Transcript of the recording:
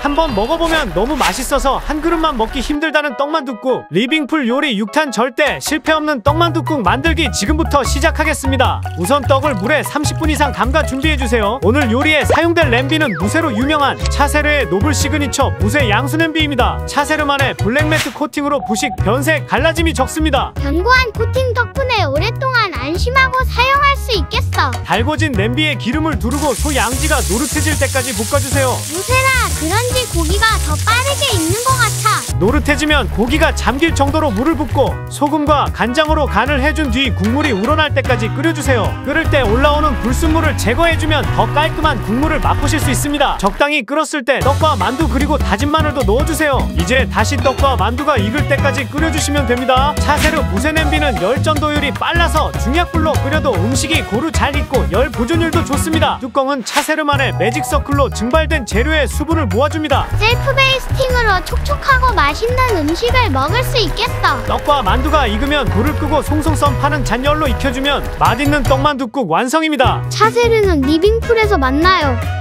한번 먹어보면 너무 맛있어서 한 그릇만 먹기 힘들다는 떡만둣국. 리빙풀 요리 6탄 절대 실패 없는 떡만둣국 만들기 지금부터 시작하겠습니다. 우선 떡을 물에 30분 이상 담가 준비해주세요. 오늘 요리에 사용될 냄비는 무쇠로 유명한 차세르의 노블 시그니처 무쇠 양수 냄비입니다. 차세르만의 블랙매트 코팅으로 부식, 변색, 갈라짐이 적습니다. 견고한 코팅 덕분에 오랫동안 안심하고 사용할 수 있겠어. 달궈진 냄비에 기름을 두르고 소 양지가 노릇해질 때까지 볶아주세요. 무쇠라 그런지 고기가 더 빠르게 익는 것 같아. 노릇해지면 고기가 잠길 정도로 물을 붓고 소금과 간장으로 간을 해준 뒤 국물이 우러날 때까지 끓여주세요. 끓을 때 올라오는 불순물을 제거해주면 더 깔끔한 국물을 맛보실 수 있습니다. 적당히 끓었을 때 떡과 만두 그리고 다진 마늘도 넣어주세요. 이제 다시 떡과 만두가 익을 때까지 끓여주시면 됩니다. 차세르 무쇠 냄비는 열 전도율이 빨라서 중약불로 끓여도 음식이 고루 잘 익고 열 보존율도 좋습니다. 뚜껑은 차세르만의 매직 서클로 증발된 재료의 수분을 모아줍니다. 셀프 베이스팅으로 촉촉하고 맛있는 음식을 먹을 수 있겠어. 떡과 만두가 익으면 불을 끄고 송송 썬 파는 잔열로 익혀주면 맛있는 떡만둣국 완성입니다. 차세르는 리빙풀에서 만나요.